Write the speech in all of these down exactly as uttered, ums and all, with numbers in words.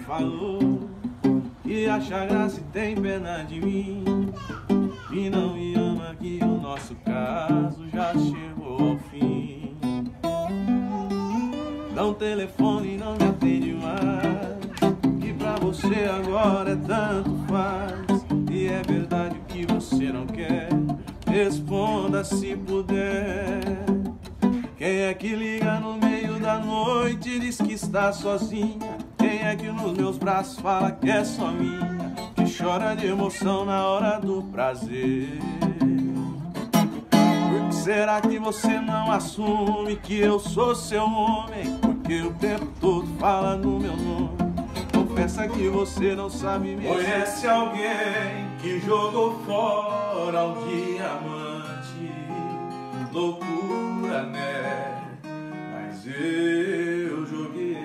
falou que acha graça e tem pena de mim, e não me ama, que o nosso caso já chegou ao fim. Não telefone, não me atende mais, que pra você agora é tanto faz. E é verdade que você não quer, responda se puder. Quem é que liga no meio da noite e diz que está sozinha? Quem é que nos meus braços fala que é só minha, que chora de emoção na hora do prazer? Por que será que você não assume que eu sou seu homem? Porque o tempo todo fala no meu nome. Confessa que você não sabe me conhece alguém que jogou fora um diamante. Loucura, né? Mas eu joguei.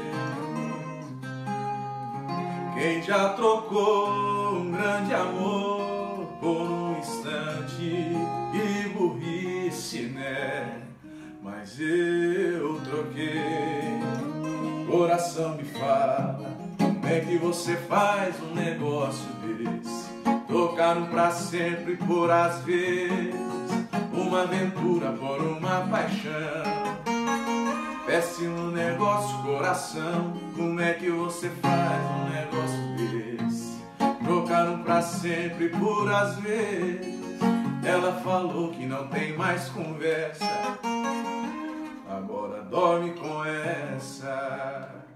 Quem já trocou um grande amor por um instante? Que burrice, né? Mas eu troquei. Coração me fala, como é que você faz um negócio desse? Trocaram pra sempre por às vezes, uma aventura por uma paixão. Péssimo negócio, coração, como é que você faz um negócio desse? Trocaram pra sempre por às vezes, ela falou que não tem mais conversa, agora dorme com essa.